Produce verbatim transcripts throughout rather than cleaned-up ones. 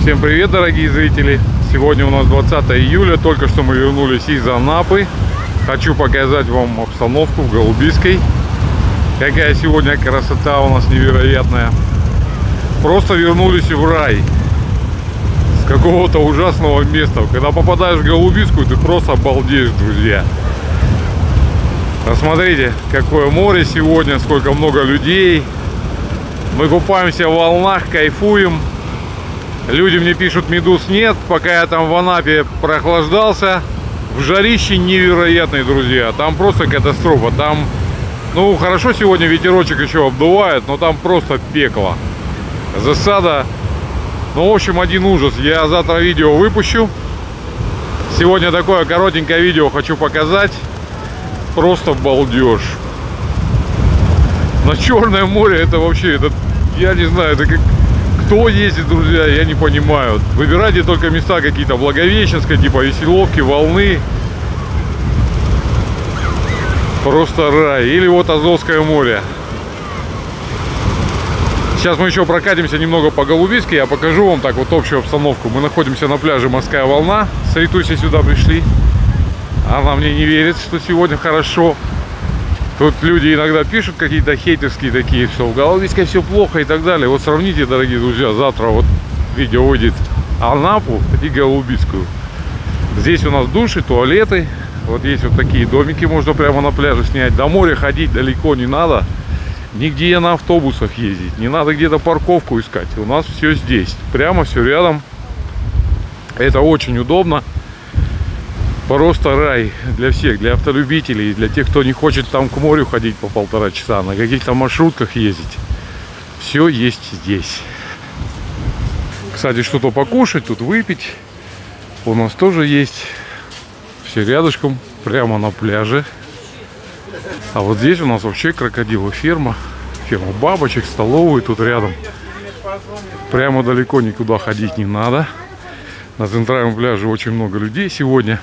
Всем привет, дорогие зрители! Сегодня у нас двадцатое июля, только что мы вернулись из Анапы. Хочу показать вам обстановку в Голубиской. Какая сегодня красота у нас невероятная. Просто вернулись в рай. С какого-то ужасного места. Когда попадаешь в Голубискую, ты просто обалдеешь, друзья. Посмотрите, какое море сегодня, сколько много людей. Мы купаемся в волнах, кайфуем. Люди мне пишут, медуз нет. Пока я там в Анапе прохлаждался, в жарище невероятные, друзья. Там просто катастрофа. Там, ну, хорошо, сегодня ветерочек еще обдувает, но там просто пекло. Засада. Ну, в общем, один ужас. Я завтра видео выпущу. Сегодня такое коротенькое видео хочу показать. Просто балдеж. На Черное море это вообще, это, я не знаю, это как... Кто ездит, друзья, я не понимаю. Выбирайте только места какие-то Благовещенские, типа Веселовки, Волны. Просто рай. Или вот Азовское море. Сейчас мы еще прокатимся немного по Голубиске. Я покажу вам так вот общую обстановку. Мы находимся на пляже Морская Волна. С Ритусей сюда пришли. Она мне не верит, что сегодня хорошо. Тут люди иногда пишут какие-то хейтерские такие, что в Голубиске все плохо и так далее. Вот сравните, дорогие друзья, завтра вот видео выйдет Анапу и Голубискую. Здесь у нас души, туалеты. Вот есть вот такие домики, можно прямо на пляже снять. До моря ходить далеко не надо. Нигде на автобусах ездить. Не надо где-то парковку искать. У нас все здесь. Прямо все рядом. Это очень удобно. Просто рай для всех, для автолюбителей, для тех, кто не хочет там к морю ходить по полтора часа, на каких-то маршрутках ездить. Все есть здесь. Кстати, что-то покушать, тут выпить у нас тоже есть. Все рядышком, прямо на пляже. А вот здесь у нас вообще крокодиловая ферма. Ферма бабочек, столовые тут рядом. Прямо далеко никуда ходить не надо. На центральном пляже очень много людей сегодня.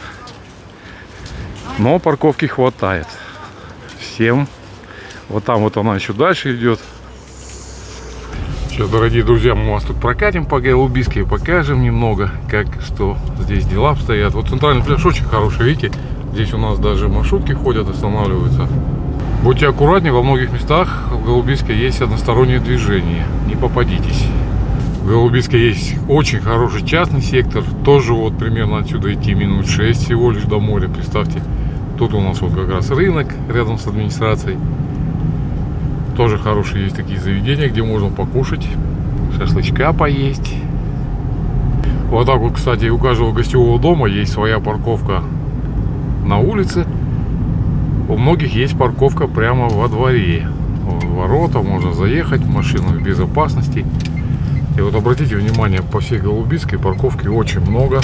Но парковки хватает всем. Вот там вот она еще дальше идет. Сейчас, дорогие друзья, мы вас тут прокатим по Голубиске и покажем немного, как что здесь дела обстоят. Вот центральный пляж очень хороший, видите. Здесь у нас даже маршрутки ходят, останавливаются. Будьте аккуратнее, во многих местах в Голубиске есть одностороннее движение. Не попадитесь. В Голубиске есть очень хороший частный сектор. Тоже вот примерно отсюда идти минут шесть всего лишь до моря. Представьте, тут у нас вот как раз рынок рядом с администрацией. Тоже хорошие есть такие заведения, где можно покушать, шашлычка поесть. Вот так вот, кстати, у каждого гостевого дома есть своя парковка на улице. У многих есть парковка прямо во дворе. Ворота, можно заехать, машина в безопасности. И вот обратите внимание, по всей Голубиске парковки очень много.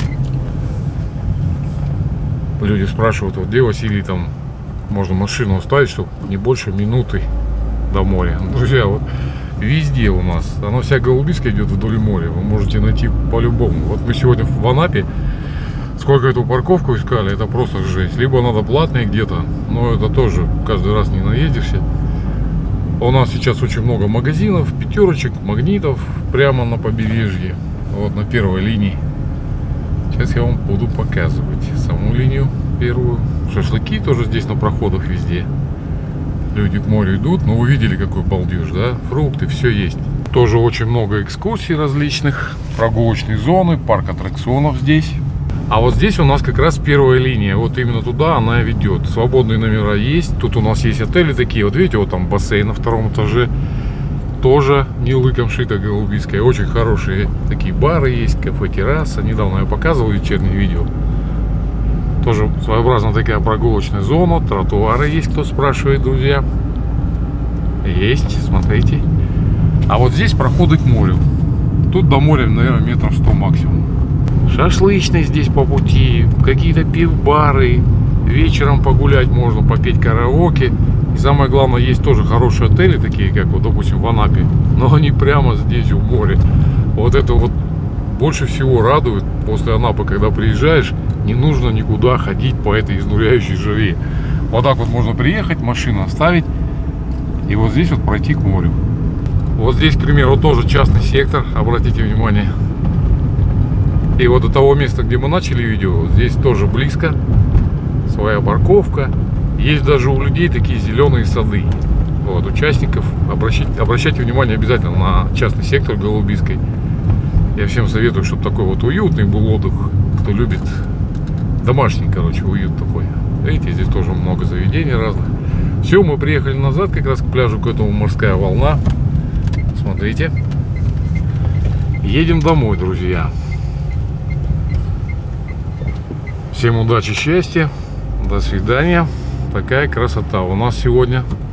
Люди спрашивают, вот где, Василий, там можно машину оставить, чтобы не больше минуты до моря. Друзья, вот везде у нас, оно вся Голубиска идет вдоль моря. Вы можете найти по-любому. Вот мы сегодня в Анапе, сколько эту парковку искали, это просто жесть. Либо надо платные где-то, но это тоже каждый раз не наездишься. У нас сейчас очень много магазинов, пятерочек, магнитов прямо на побережье, вот на первой линии. Сейчас я вам буду показывать саму линию первую. Шашлыки тоже здесь на проходах везде. Люди к морю идут, но вы видели, какой балдеж, да? Фрукты, все есть. Тоже очень много экскурсий различных, прогулочные зоны, парк аттракционов здесь. А вот здесь у нас как раз первая линия, вот именно туда она ведет. Свободные номера есть, тут у нас есть отели такие, вот видите, вот там бассейн на втором этаже. Тоже не лыком шито Голубиская, очень хорошие такие бары есть, кафе, терраса. Недавно я показывал вечернее видео. Тоже своеобразная такая прогулочная зона, тротуары есть, кто спрашивает, друзья. Есть, смотрите. А вот здесь проходы к морю. Тут до моря, наверное, метров сто максимум. Шашлычные здесь по пути, какие-то пивбары, вечером погулять можно, попеть караоке. И самое главное, есть тоже хорошие отели, такие как, вот, допустим, в Анапе, но они прямо здесь у моря. Вот это вот больше всего радует после Анапы, когда приезжаешь, не нужно никуда ходить по этой изнуряющей жаре. Вот так вот можно приехать, машину оставить и вот здесь вот пройти к морю. Вот здесь, к примеру, тоже частный сектор, обратите внимание. И вот до того места, где мы начали видео, здесь тоже близко. Своя парковка. Есть даже у людей такие зеленые сады. Вот, участников. Обращайте, обращайте внимание обязательно на частный сектор Голубицкой. Я всем советую, чтобы такой вот уютный был отдых. Кто любит домашний, короче, уют такой. Видите, здесь тоже много заведений разных. Все, мы приехали назад как раз к пляжу, к этому морская волна. Смотрите. Едем домой, друзья. Всем удачи, счастья. До свидания. Такая красота у нас сегодня.